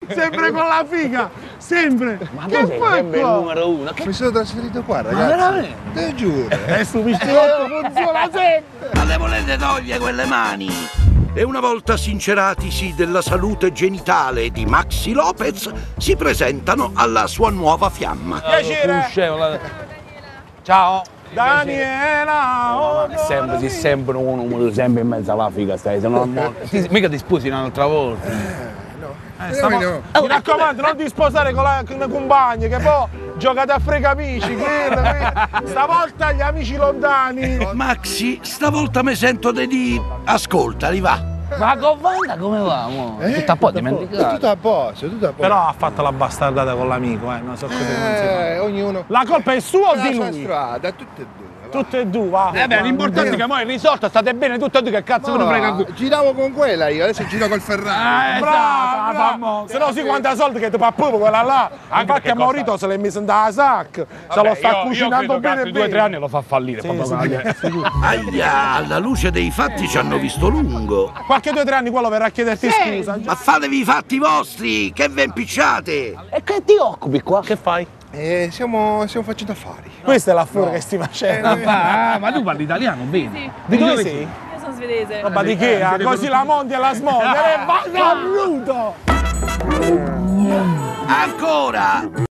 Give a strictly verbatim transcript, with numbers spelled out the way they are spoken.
sempre con la figa, sempre. Ma che sei fai sempre il qua? numero uno. Mi sono trasferito qua, ragazzi. Ma veramente? Te lo giuro. E sto piscinotto funziona sempre. Ma le volete togliere quelle mani? E una volta sinceratisi della salute genitale di Maxi Lopez, si presentano alla sua nuova fiamma. Piacere. Ciao. Daniela, oh, Sempre, sei sempre uno, uno sempre in mezzo alla figa stai, se no non- ti- mica ti sposi un'altra volta. Eh, stavo- no. Mi raccomando, non ti sposare con la con le compagne, che poi giocate a frega amici, quello, quello. Stavolta gli amici lontani. Maxi, stavolta mi sento di di... Ascoltali, va. Ma con Wanda come va? Mo? Eh? Tutto a po' È dimenticato. tutto a posto, tutto a posto. Però ha fatto la bastardata con l'amico, eh, non so cosa non si fa. Eh, ognuno. La colpa è sua o la di sua lui? strada, tutte e due. va. Tutte e due, va. Eh beh, l'importante è che mo è risolto, state bene tutte e due, che cazzo me ne frega qui. Giravo con quella io, adesso giro col Ferrari. Eh, Bravo, esatto, bravo. Se no si quanta soldi che ti fa proprio quella là. Infatti perché a Maurito se l'è messo in da sac. Se lo sta cucinando bene due o bene. tre anni lo fa fallire. Sì, proprio. sì. Aia, alla luce dei fatti ci hanno visto lungo. Qualche due o tre anni quello verrà a chiederti scusa. Ma fatevi i fatti vostri, che ve impicciate. E che ti occupi qua? Che fai? Eh, stiamo, stiamo facendo affari. Questa è la furia che stai facendo. Ah, ma tu parli italiano bene? Sì. Di dove sei? Io sono svedese. Roba di che? Ah, così la mondi e la smondi. Eh, va, va, bruto! Ancora!